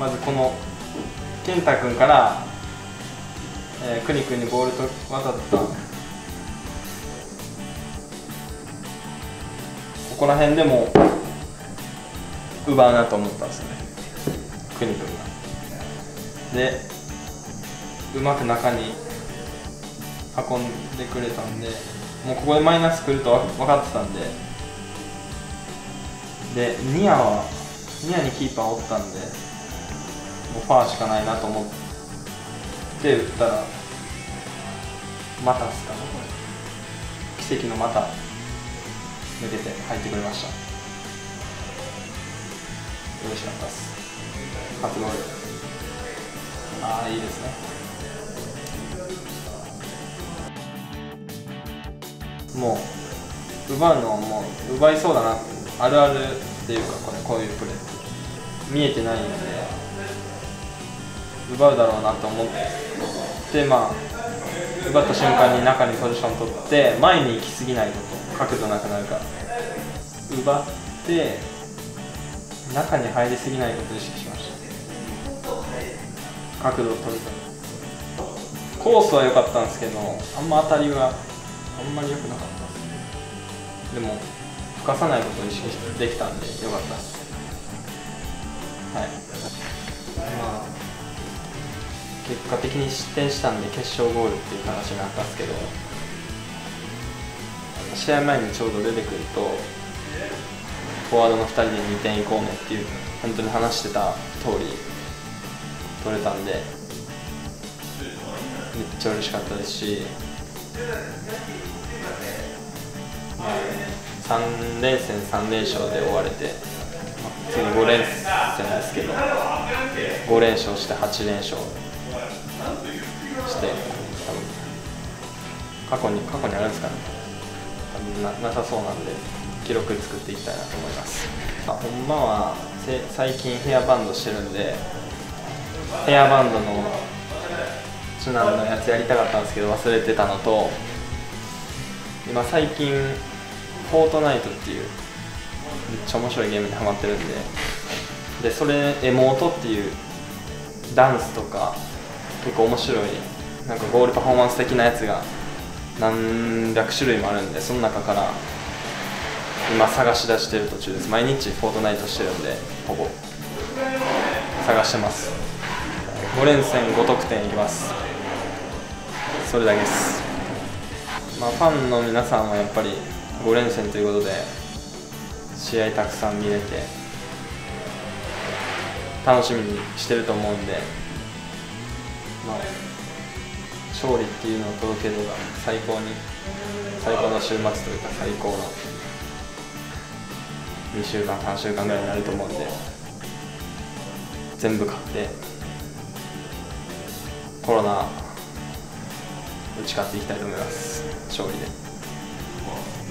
まずこの健太君から、くに君にボールと渡ったここら辺でも奪うなと思ったんですよね、くに君が。でうまく中に運んでくれたんで、もうここでマイナス来ると分かってたんで、ニアにキーパーおったんで、もうファーしかないなと思って打ったら、またっすかね、奇跡のまた抜けて入ってくれました。嬉しかったっす。初ゴール、ああいいですね。もう奪うのはもう奪いそうだな、あるあるっていうか、こういうプレー見えてないんで奪うだろうなと思って、まあ奪った瞬間に中にポジション取って前に行き過ぎないこと、角度なくなるから、奪って中に入りすぎないことを意識しました。角度を取るとコースは良かったんですけど、あんま当たりがあんまり良くなかったです。でも吹かさないことを意識できたんで良かったです。はい。まあ結果的に失点したんで決勝ゴールっていう話になったんですけど、試合前にちょうど出てくるとフォワードの2人で2点いこうねっていう本当に話してた通り取れたんで、めっちゃ嬉しかったですし、3連戦3連勝で終われて、次5連戦ですけど5連勝して8連勝して、多分過去にあるんですかね、多分 なさそうなんで記録作っていきたいなと思います。ほんまは最近ヘアバンドしてるんで、ヘアバンドのチュナンのやつやりたかったんですけど忘れてたのと、今最近フォートナイトっていうめっちゃ面白いゲームにハマってるんで、それエモートっていうダンスとか結構面白いなんかゴールパフォーマンス的なやつが何百種類もあるんで、その中から今探し出してる途中です。毎日フォートナイトしてるんでほぼ探してます。5連戦5得点いきます。それだけです。まあ、ファンの皆さんはやっぱり5連戦ということで試合たくさん見れて楽しみにしてると思うんで、まあ、勝利っていうのを届けるのが最高の週末というか最高の2週間3週間ぐらいになると思うんで、全部勝ってコロナ打ち勝っていきたいと思います。勝利で。